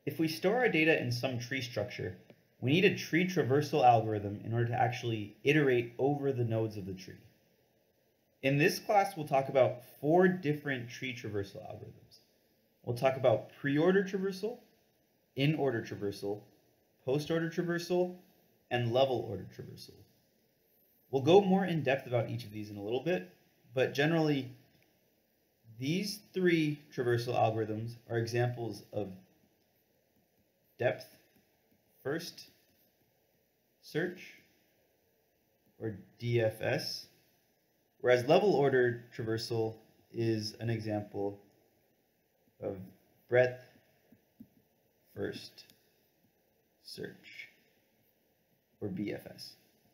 If we store our data in some tree structure, we need a tree traversal algorithm in order to actually iterate over the nodes of the tree. In this class, we'll talk about 4 different tree traversal algorithms. We'll talk about pre-order traversal, in-order traversal, post-order traversal, and level order traversal. We'll go more in depth about each of these in a little bit, but generally, these 3 traversal algorithms are examples of depth first search, or DFS, whereas level order traversal is an example of breadth first search, or BFS.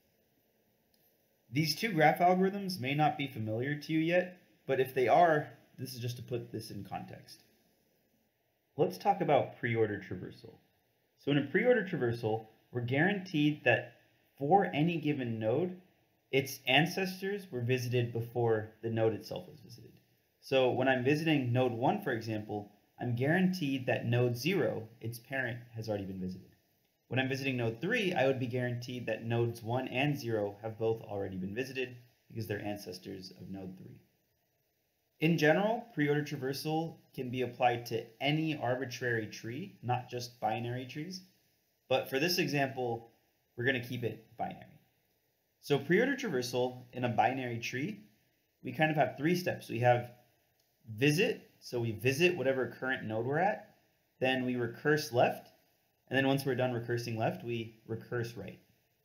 These 2 graph algorithms may not be familiar to you yet, but if they are, this is just to put this in context. Let's talk about pre-order traversal. So in a pre-order traversal, we're guaranteed that for any given node, its ancestors were visited before the node itself was visited. So when I'm visiting node 1, for example, I'm guaranteed that node 0, its parent, has already been visited. When I'm visiting node 3, I would be guaranteed that nodes 1 and 0 have both already been visited because they're ancestors of node 3. In general, pre-order traversal can be applied to any arbitrary tree, not just binary trees. But for this example, we're going to keep it binary. So pre-order traversal in a binary tree, we kind of have 3 steps. We have visit, so we visit whatever current node we're at. Then we recurse left. And then once we're done recursing left, we recurse right.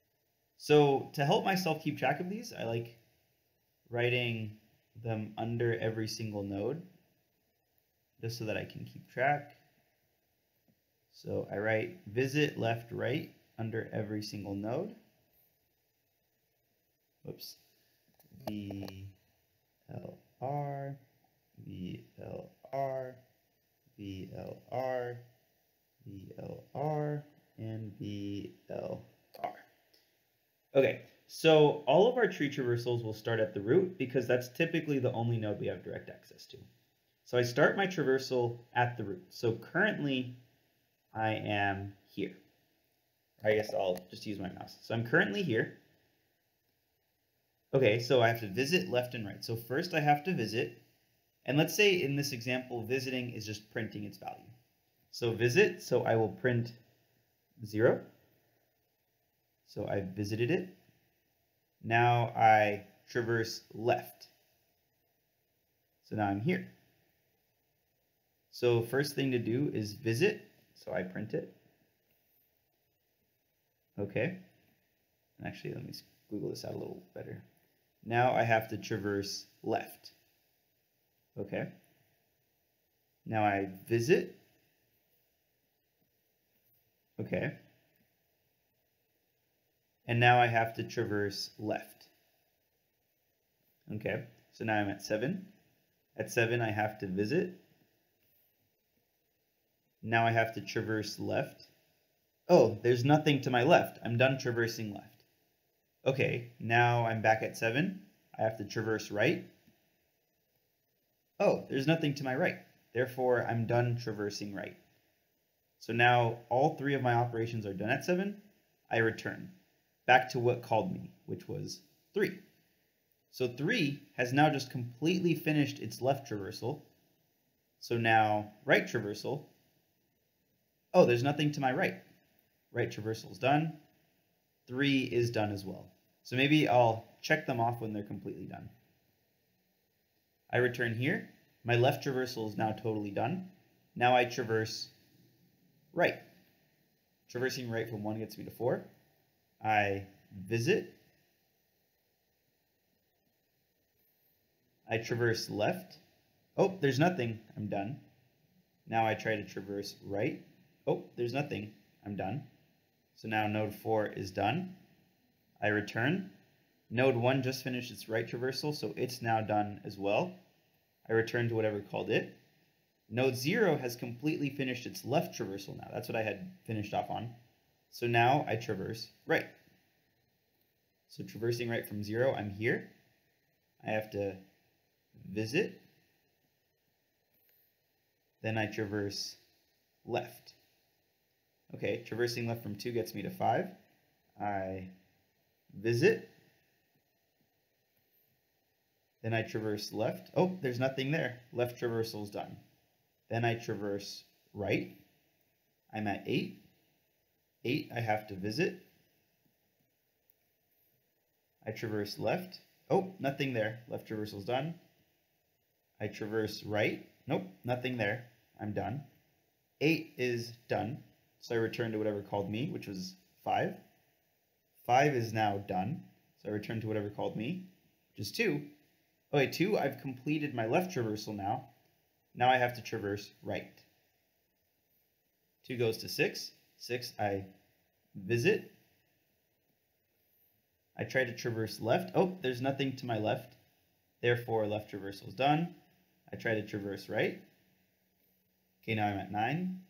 So to help myself keep track of these, I like writing them under every single node, just so that I can keep track. So I write visit left, right under every single node. Whoops. VLR, VLR, VLR, VLR, and VLR. Okay, so all of our tree traversals will start at the root because that's typically the only node we have direct access to. So I start my traversal at the root. So currently I am here. I guess I'll just use my mouse. So I'm currently here. Okay, so I have to visit left and right. So first I have to visit, and let's say in this example, visiting is just printing its value. So visit, so I will print 0. So I visited it. Now I traverse left. So now I'm here. So first thing to do is visit, so I print it. Okay. And actually, let me squiggle this out a little better. Now I have to traverse left. Okay. Now I visit. Okay. And now I have to traverse left. Okay. So now I'm at 7. At 7, I have to visit. Now I have to traverse left. Oh, there's nothing to my left. I'm done traversing left. Okay, now I'm back at 7. I have to traverse right. Oh, there's nothing to my right. Therefore, I'm done traversing right. So now all 3 of my operations are done at 7. I return back to what called me, which was 3. So 3 has now just completely finished its left traversal. So now right traversal. Oh, there's nothing to my right. Right traversal is done. 3 is done as well. So maybe I'll check them off when they're completely done. I return here. My left traversal is now totally done. Now I traverse right. Traversing right from 1 gets me to 4. I visit. I traverse left. Oh, there's nothing. I'm done. Now I try to traverse right. Oh, there's nothing. I'm done. So now node 4 is done. I return. Node 1 just finished its right traversal, so it's now done as well. I return to whatever called it. Node 0 has completely finished its left traversal now. That's what I had finished off on. So now I traverse right. So traversing right from 0, I'm here. I have to visit. Then I traverse left. Okay, traversing left from 2 gets me to 5. I visit. Then I traverse left. Oh, there's nothing there. Left traversal is done. Then I traverse right. I'm at 8. 8 I have to visit. I traverse left. Oh, nothing there. Left traversal's done. I traverse right. Nope, nothing there. I'm done. 8 is done. So I return to whatever called me, which was 5. 5 is now done. So I return to whatever called me, which is 2. Okay, 2, I've completed my left traversal now. Now I have to traverse right. 2 goes to 6. 6, I visit. I try to traverse left. Oh, there's nothing to my left. Therefore, left traversal is done. I try to traverse right. Okay, now I'm at 9.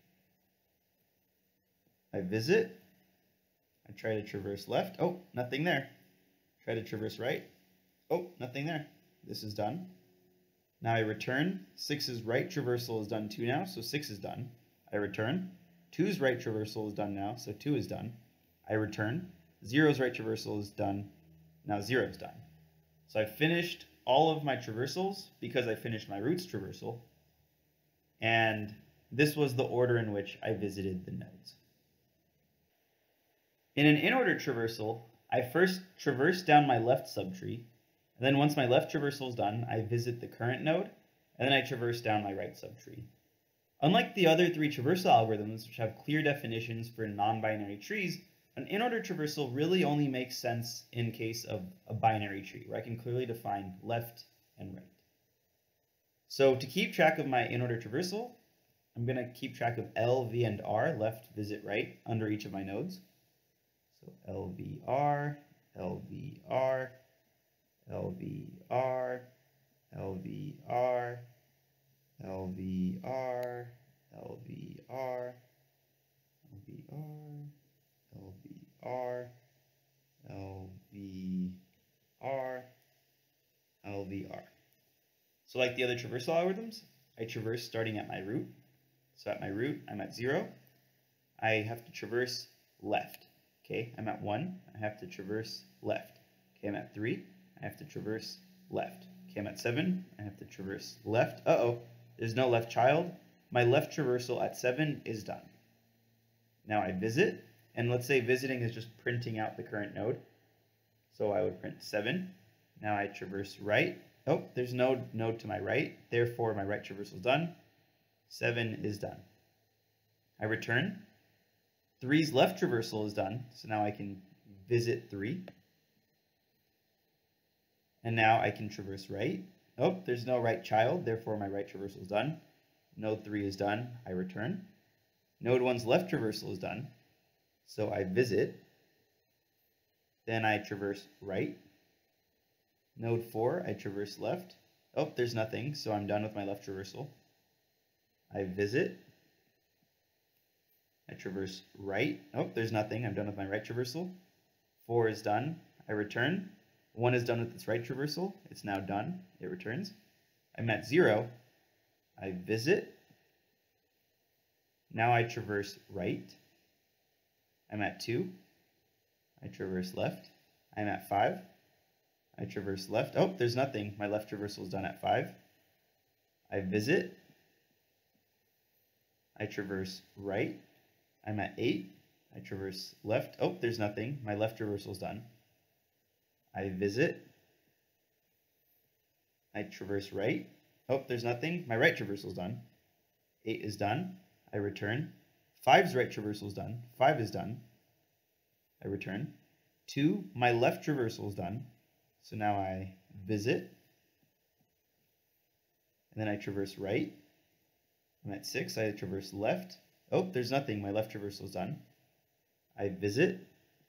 I visit. I try to traverse left. Oh, nothing there. Try to traverse right. Oh, nothing there. This is done. Now I return. 6's right traversal is done too now, so 6 is done. I return. 2's right traversal is done now, so 2 is done. I return. 0's right traversal is done. Now 0 is done. So I finished all of my traversals because I finished my roots traversal. And this was the order in which I visited the nodes. In an in-order traversal, I first traverse down my left subtree, and then once my left traversal is done, I visit the current node, and then I traverse down my right subtree. Unlike the other 3 traversal algorithms, which have clear definitions for non-binary trees, an in-order traversal really only makes sense in case of a binary tree, where I can clearly define left and right. So to keep track of my in-order traversal, I'm going to keep track of L, V, and R, left, visit, right, under each of my nodes. So LVR, LVR, LVR, LVR, LVR, LVR, LVR, LVR, LVR, LVR. So like the other traversal algorithms, I traverse starting at my root. So at my root, I'm at 0. I have to traverse left. Okay, I'm at 1. I have to traverse left. Okay, I'm at 3. I have to traverse left. Okay, I'm at 7. I have to traverse left. Uh-oh, there's no left child. My left traversal at 7 is done. Now I visit, and let's say visiting is just printing out the current node. So I would print 7. Now I traverse right. Oh, there's no node to my right. Therefore, my right traversal is done. 7 is done. I return. 3's left traversal is done. So now I can visit 3. And now I can traverse right. Oh, there's no right child. Therefore, my right traversal is done. Node 3 is done. I return. Node 1's left traversal is done. So I visit. Then I traverse right. Node 4, I traverse left. Oh, there's nothing, so I'm done with my left traversal. I visit. I traverse right. Oh, there's nothing. I'm done with my right traversal. 4 is done. I return. 1 is done with its right traversal. It's now done. It returns. I'm at 0. I visit. Now I traverse right. I'm at 2. I traverse left. I'm at 5. I traverse left. Oh, there's nothing. My left traversal is done at 5. I visit. I traverse right. I'm at 8. I traverse left. Oh, there's nothing. My left traversal is done. I visit. I traverse right. Oh, there's nothing. My right traversal is done. 8 is done. I return. 5's right traversal is done. 5 is done. I return. 2, my left traversal is done. So now I visit. And then I traverse right. I'm at 6. I traverse left. Oh, there's nothing. My left traversal is done. I visit.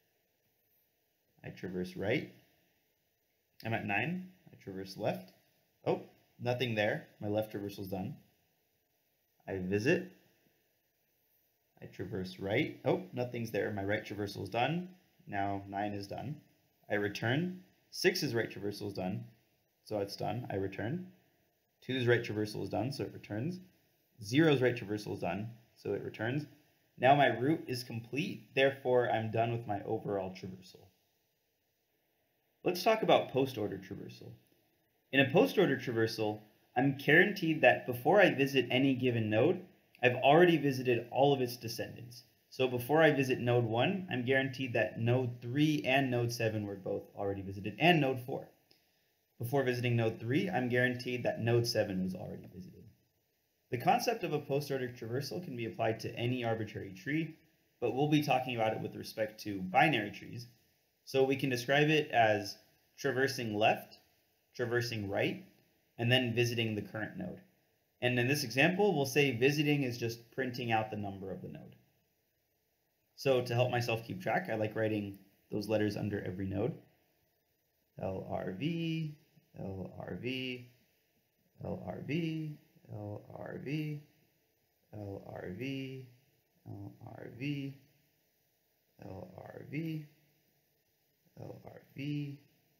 I traverse right. I'm at 9. I traverse left. Oh, nothing there. My left traversal is done. I visit. I traverse right. Oh, nothing's there. My right traversal is done. Now 9 is done. I return. 6's right traversal is done. So it's done. I return. 2's right traversal is done, so it returns. 0's right traversal is done, so it returns. Now my route is complete, therefore I'm done with my overall traversal. Let's talk about post-order traversal. In a post-order traversal, I'm guaranteed that before I visit any given node, I've already visited all of its descendants. So before I visit node 1, I'm guaranteed that node 3 and node 7 were both already visited, and node 4. Before visiting node 3, I'm guaranteed that node 7 was already visited. The concept of a post-order traversal can be applied to any arbitrary tree, but we'll be talking about it with respect to binary trees. So we can describe it as traversing left, traversing right, and then visiting the current node. And in this example, we'll say visiting is just printing out the number of the node. So to help myself keep track, I like writing those letters under every node. LRV, LRV, LRV, LRV, LRV, LRV, LRV, LRV,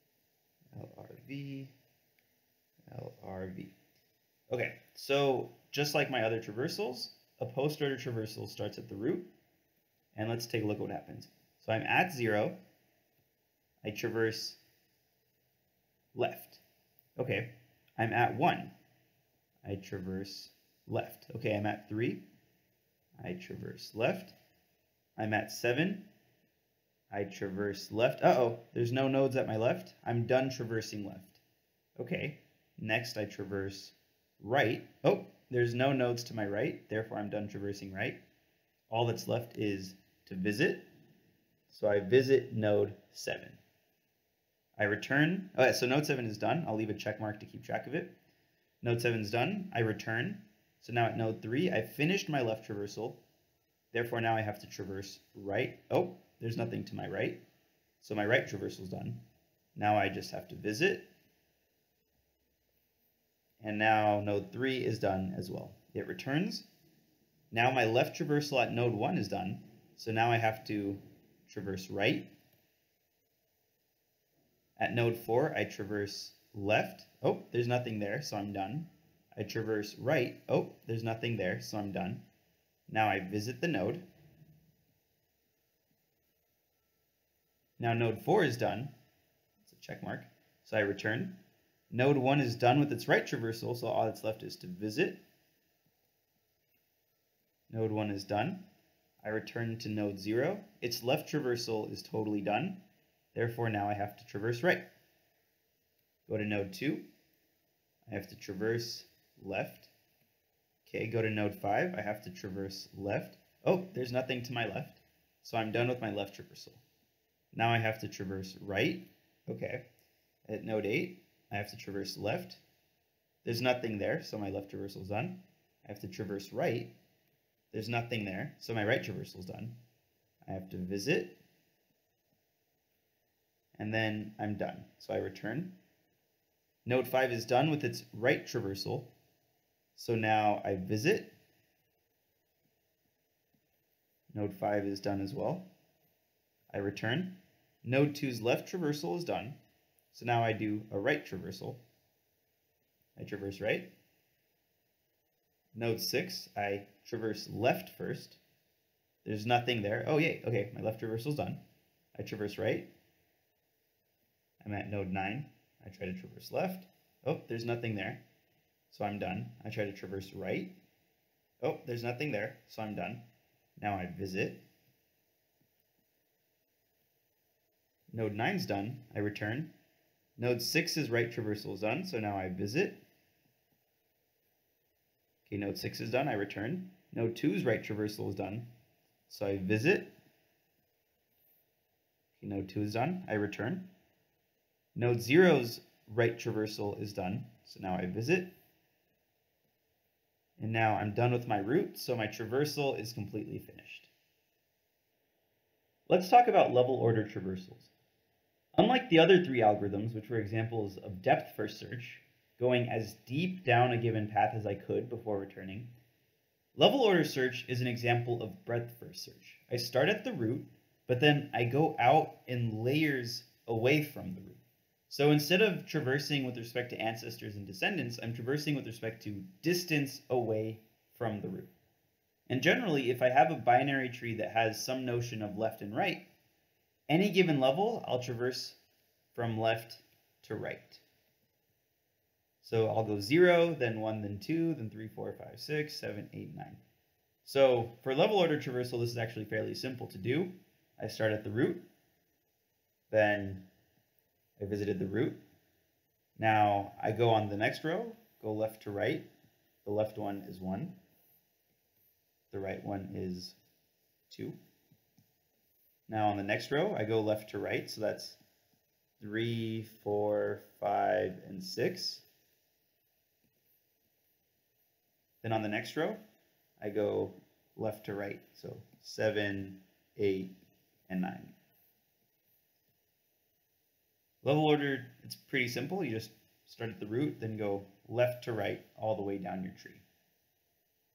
LRV, LRV. Okay, so just like my other traversals, a post-order traversal starts at the root, and let's take a look at what happens. So I'm at 0, I traverse left. Okay, I'm at 1, I traverse left. Okay, I'm at 3, I traverse left. I'm at 7, I traverse left. Uh-oh, there's no nodes at my left. I'm done traversing left. Okay, next I traverse right. Oh, there's no nodes to my right, therefore I'm done traversing right. All that's left is to visit. So I visit node 7. I return. Okay, so node 7 is done. I'll leave a check mark to keep track of it. Node 7 is done. I return. So now at node 3, I finished my left traversal. Therefore now I have to traverse right. Oh, there's nothing to my right. So my right traversal is done. Now I just have to visit. And now node 3 is done as well. It returns. Now my left traversal at node 1 is done. So now I have to traverse right. At node 4, I traverse left. Oh, there's nothing there, so I'm done. I traverse right. Oh, there's nothing there, so I'm done. Now I visit the node. Now node 4 is done. It's a check mark. So I return. Node 1 is done with its right traversal, so all that's left is to visit. Node 1 is done. I return to node 0. Its left traversal is totally done. Therefore, now I have to traverse right. Go to node 2. I have to traverse left. Okay, go to node 5. I have to traverse left. Oh, there's nothing to my left. So I'm done with my left traversal. Now I have to traverse right. Okay. At node 8, I have to traverse left. There's nothing there, so my left traversal is done. I have to traverse right. There's nothing there, so my right traversal is done. I have to visit. And then I'm done. So I return. Node 5 is done with its right traversal. So now I visit. Node 5 is done as well. I return. Node 2's left traversal is done. So now I do a right traversal. I traverse right. Node 6, I traverse left first. There's nothing there. Oh, yay. Okay, my left traversal is done. I traverse right. I'm at node 9. I try to traverse left. Oh, there's nothing there. So I'm done. I try to traverse right. Oh, there's nothing there. So I'm done. Now I visit. Node 9's done. I return. Node 6's right traversal is done. So now I visit. Okay, node 6 is done. I return. Node 2's right traversal is done. So I visit. Okay, node 2 is done. I return. Node 0's right traversal is done. So now I visit. And now I'm done with my route, so my traversal is completely finished. Let's talk about level order traversals. Unlike the other three algorithms, which were examples of depth first search, going as deep down a given path as I could before returning, level order search is an example of breadth first search. I start at the root, but then I go out in layers away from the root. So instead of traversing with respect to ancestors and descendants, I'm traversing with respect to distance away from the root. And generally, if I have a binary tree that has some notion of left and right, any given level, I'll traverse from left to right. So I'll go 0, then 1, then 2, then 3, 4, 5, 6, 7, 8, 9. So for level order traversal, this is actually fairly simple to do. I start at the root, then I visited the root. Now I go on the next row, go left to right. The left one is 1. The right one is 2. Now on the next row, I go left to right, so that's 3, 4, 5, and 6. Then on the next row, I go left to right, so 7, 8, and 9. Level order, it's pretty simple. You just start at the root, then go left to right all the way down your tree.